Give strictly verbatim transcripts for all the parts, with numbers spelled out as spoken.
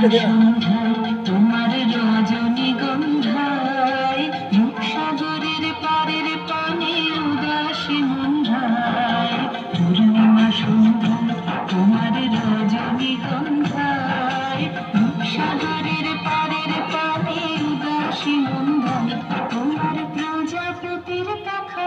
তোমার রজনীগন্ধায় রূপসাগরের পারের পানে উদাসী মন্ধায় পূর্ণিমা সন্ধ্যা তোমার রজনীগন্ধায় রূপসাগরের পারের পানে উদাসী মন্ধায় তোমার প্রজাপতির পাখা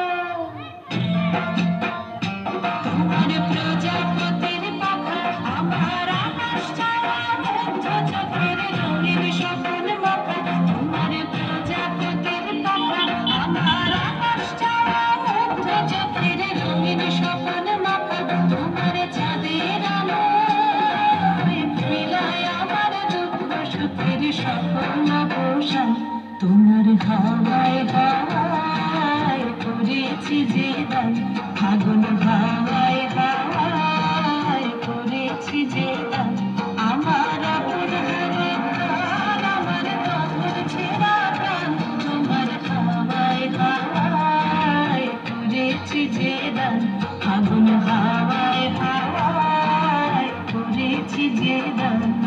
তোমার প্রজাপতির পাখা আমার আকাশ ছাড়া মুগ্ধ চোখের রঙিন স্বপ্ন মাখা তোমার প্রজাপতির পাখা আমার আকাশ ছাড়া মুগ্ধ চোখের রঙিন স্বপ্ন মাখা তোমার চাঁদের আলো মিলায় আমার দুঃখ সুখের স্বপ্ন পোষায় তোমার হাওয়ায় হাওয়ায় করেছি যে দান ফাগুন হাওয়ায় হাওয়ায় করেছি যে দান আমার আপন হারে প্রাণ আমার তখন ছেঁড়া প্রাণ তোমার হাওয়ায় হাওয়ায় করেছি যে দান ফাগুন হাওয়ায় হাওয়ায় করেছি যে দান।